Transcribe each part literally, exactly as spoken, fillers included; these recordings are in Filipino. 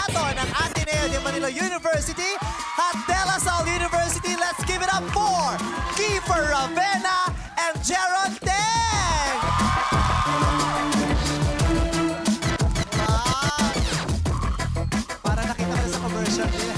liderato ng Ateneo de Manila University at De La Salle University. Let's give it up for Kiefer, Ravena, and Jeron Teng! Wow! Para nakita ka sa commercial nila.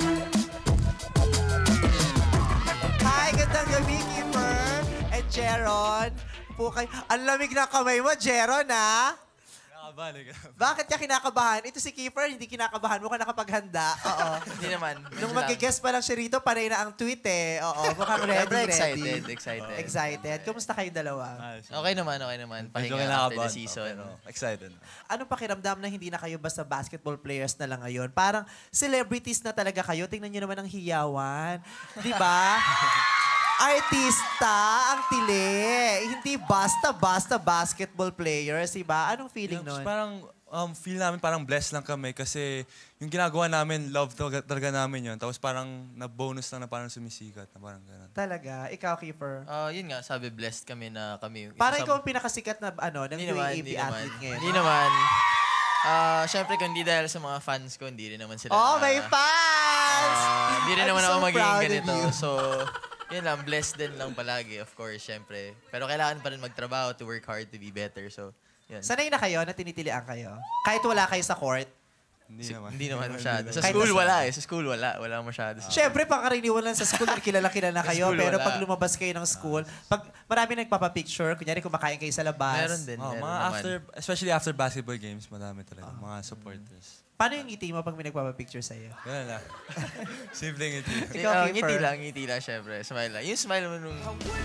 Hi, gandang gabi, Kiefer and Jeron. Po kayo. Ang lamig na kamay mo, Jeron, ha? Bakit ka kinakabahan? Ito si Kiefer, hindi kinakabahan mo ka nakapaghanda. Oo. Hindi naman. Nung mag-guess pa lang siya rito, panay na ang tweet eh. Oo, mukhang ready, ready. Excited, excited. Excited. Kumusta kayo dalawa? Okay naman, okay naman. Pahinga after the season. Excited. Anong pakiramdam na hindi na kayo basta basketball players na lang ngayon? Parang celebrities na talaga kayo. Tingnan nyo naman ang hiyawan. Di ba? Artista ang tili. Hindi basta-basta basketball players, diba? Anong feeling yeah, nun? Parang um, feel namin parang blessed lang kami kasi yung ginagawa namin, love talaga, talaga namin yun. Tapos parang na-bonus lang na parang sumisikat. Na parang ganun. Talaga? Ikaw, Kiefer? Uh, yun nga, sabi blessed kami na kami. Parang ikaw ang pinakasikat na ano, ng U A A P athlete ngayon. Hindi naman. Uh, Siyempre, kung hindi dahil sa mga fans ko, hindi rin naman sila. Oh, na, may fans! Uh, hindi rin I'm naman so ako magiging ganito. You. So, yun lang, blessed din lang palagi, of course, syempre. Pero kailangan pa rin magtrabaho to work hard to be better. So, yun. Sanay na kayo na tinitilian kayo? Kahit wala kayo sa court? Hindi naman. Hindi naman masyado. Sa Kahit school, nasa- wala eh. Sa school, wala. Wala masyado. Uh, Siyempre, pangkaraniwan lang sa school, kilala-kilala kayo. school, Pero wala. pag lumabas kayo ng school, pag marami nagpapapicture, kunyari kumakain kayo sa labas. Meron din. Oh, meron mga naman. after, especially after basketball games, madami talaga. Mga supporters. Paano yung ngiti mo pag may nagpapapicture sa'yo? Ganun lang. Simple ngiti. Ikaw, Ikaw, oh, Kiefer. ngiti lang, ngiti lang, syempre. Smile lang. Yung smile mo nung...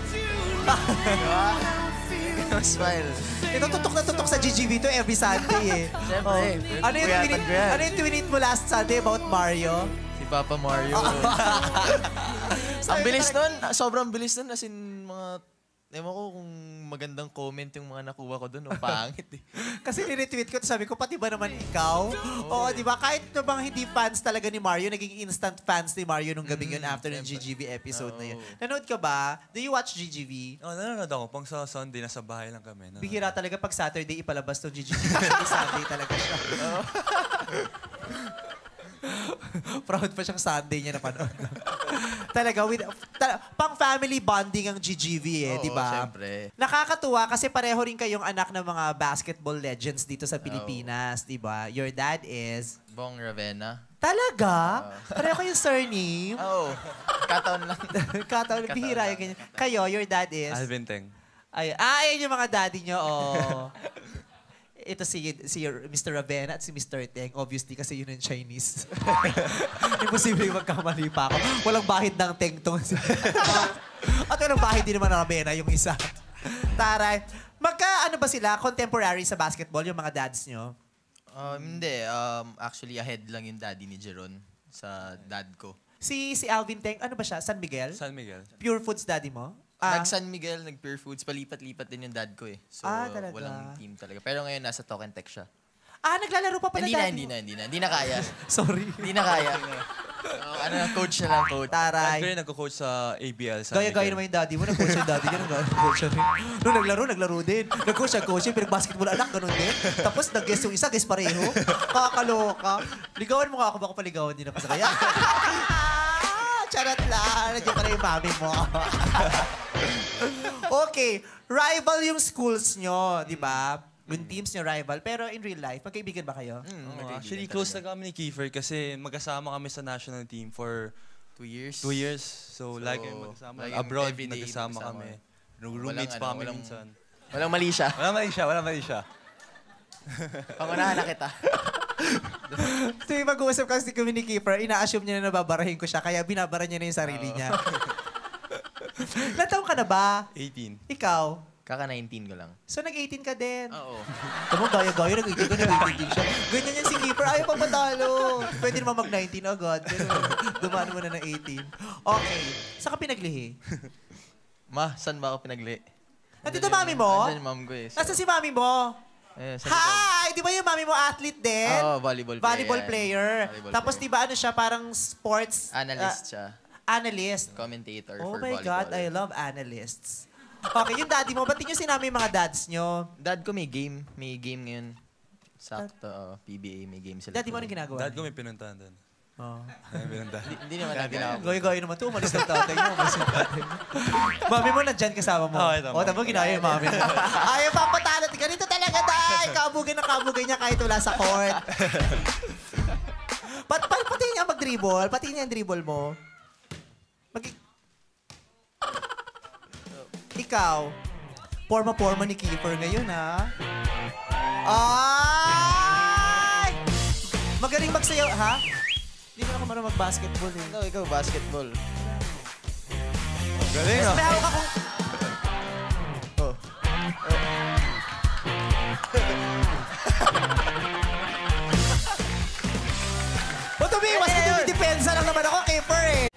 Yung smile. Ito tutok na tutok sa G G V to every Sunday eh. Siyempre. Oh. Ano yung Puyatan tweet, ko yan. ano yung tweet mo last Sunday about Mario? Si Papa Mario. Ang bilis nun. Sobrang bilis nun. As in, mga... Ewan ko kung magandang comment yung mga nakuha ko doon. O pangit eh. Kasi niretweet ko, sabi ko, pati ba naman ikaw? Oo, di ba? Kahit na bang hindi fans talaga ni Mario, naging instant fans ni Mario nung gabing yun after ng G G V episode na yun. Nanood ka ba? Do you watch G G V? Oh, nanonood ako. Pang sa Sunday, nasa bahay lang kami. Nanonood. Bihira talaga pag Saturday ipalabas tong G G V. Actually, Sunday talaga siya. Proud pa siyang Sunday niya napanood. Talaga, with, ta pang family bonding ang G G V eh, di ba? Siyempre. Nakakatuwa kasi pareho rin kayong anak ng mga basketball legends dito sa Pilipinas, di ba? Your dad is... Bong Ravena. Talaga? Pareho kayong surname? Oo. Oh, kataon lang. Kataon, bihira yung ganyan. Kayo, your dad is... Alvin Teng. Ay, ah, ayun yung mga daddy nyo, oh. Ito si, si Mister Ravena at si Mister Teng. Obviously, kasi yun yung Chinese. Imposible magkamali pa ako. Walang bahid ng Teng tong. At walang bahid din naman ng Ravena yung isa. Taray. Magka, ano ba sila? Contemporary sa basketball, yung mga dads nyo? Um, hindi. Um, actually, ahead lang yung daddy ni Jeron sa dad ko. Si si Alvin Teng, ano ba siya? San Miguel? San Miguel. Pure Foods daddy mo? Ah. Nag-San Miguel, nag-Pure Foods, palipat-lipat din yung dad ko eh. So, Ah, talaga? walang team talaga. Pero ngayon, nasa Talk and Tech siya. Ah, naglalaro pa pala Hindi na, daddy hindi mo? na, hindi na. Hindi na kaya. Sorry. Hindi na kaya. Uh, ano na, coach na lang, coach. Dad ko Taray. rin nagko-coach sa A B L. San Gaya-gaya Miguel. naman yung daddy mo. Nag-coach yung daddy niya. Nag-coach siya rin. Nung naglaro, naglaro din. Nag-coach siya, coach yung pinag-basketball anak, ganun din. Tapos nag-guess yung isa, guess pareho. Kakaloka. Ligawan mo nga ako, baka paligawan din ako sa kaya. Charot lang. Nandiyan ka na yung mami mo. Okay. Rival yung schools nyo, di ba? Yung teams nyo rival. Pero in real life, magkaibigan ba kayo? Mm, Oh, actually, close na kami ni Kiefer kasi magkasama kami sa national team for Two years. two years. So, So, lagi magkasama. lagi Abroad, everyday magkasama magkasama. kami. Roommates Walang pa ano, kami walang- minsan. Walang mali siya. Wala mali siya, wala mali siya. Pangunahan na kita. Tuwing mag-uusap kasi kami ni Kiefer, ina-assume niya na nababarahin ko siya, kaya binabara niya na yung sarili niya. Ilan taong ka na ba? eighteen. Ikaw? Kaka nineteen ko lang. So, nag-eighteen ka din. Oo. Tama, gaya-gaya, nag-eighteen ka, nag-eighteen siya. Ganyan yan si Kiefer, ayaw pang matalo. Pwede naman mag-nineteen agad. Pero dumaan mo na ng eighteen. Okay. Saan ka pinaglihi? Ma, saan ba ako pinagli? Nandito mami mo? Nandiyan yung mom ko eh. So, Nasaan si mami mo? eh, sa likod. Hi! Di ba yung mami mo athlete din? Oo, volleyball player. Volleyball player. Volleyball Tapos player. di ba ano siya, parang sports... Analyst ah, siya. Analyst. Commentator Oh for my volleyball. God, I love analysts. Okay, yung daddy mo, ba't niyo sinabi yung mga dads nyo? Dad ko may game. May game ngayon. Sakto, oh, P B A, may game sila. Dati mo anong ginagawa? Dad ko may pinuntahan doon. Oh. May pinuntahan. Hindi, hindi naman natin ako. Goy-goy naman to. Umalis ng tatay mo. Umalis ng tatay mo. Mami mo nandyan kasama mo. Okay, tama. O, tama ginaya yung mami mo. Ayaw papatalo. Ganito talaga, day. Kabugay na kabugay niya kahit wala sa court. Pat, pat, pati niya mag-dribble. Pati niya ang dribble mo. Mag... Ikaw, forma-forma ni Kiefer ngayon, ha? Ay! Magaling magsayaw, ha? Hindi mo ako marunong mag-basketball, eh. No, ikaw, basketball. Galing Yes, ah. may hawak akong... Oh. O, tumiwas ka, dumidepensa lang naman ako, Kiefer, eh.